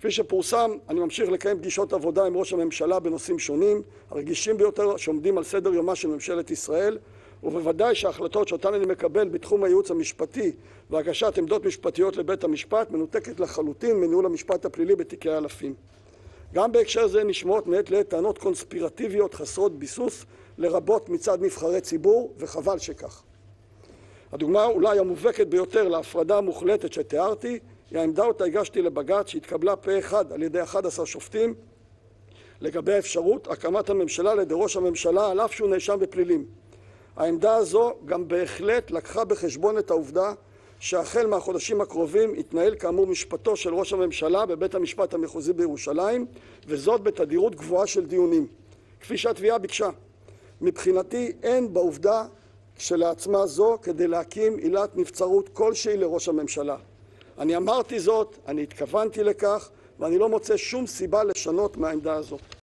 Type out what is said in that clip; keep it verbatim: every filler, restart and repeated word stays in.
כפי שפורסם, אני ממשיך לקיים פגישות עבודה עם ראש הממשלה בנושאים שונים, הרגישים ביותר שעומדים על סדר יומה של ממשלת ישראל, ובוודאי שההחלטות שאותן אני מקבל בתחום הייעוץ המשפטי והגשת עמדות משפטיות לבית המשפט מנותקת לחלוטין מניהול המשפט הפלילי בתיקי האלפים. גם בהקשר זה נשמעות מעת לעת טענות קונספירטיביות חסרות ביסוס, לרבות מצד נבחרי ציבור, וחבל שכך. הדוגמה אולי המובהקת ביותר להפרדה המוחלטת שתיארתי, היא העמדה אותה הגשתי לבג"ץ שהתקבלה פה אחד על ידי אחד עשר שופטים לגבי האפשרות הקמת הממשלה על ידי ראש הממשלה על אף שהוא נאשם בפלילים. העמדה הזו גם בהחלט לקחה בחשבון את העובדה שהחל מהחודשים הקרובים יתנהל כאמור משפטו של ראש הממשלה בבית המשפט המחוזי בירושלים, וזאת בתדירות גבוהה של דיונים, כפי שהתביעה ביקשה. מבחינתי אין בעובדה שלעצמה זו כדי להקים עילת נבצרות כלשהי לראש הממשלה. אני אמרתי זאת, אני התכוונתי לכך, ואני לא מוצא שום סיבה לשנות מהעמדה הזאת.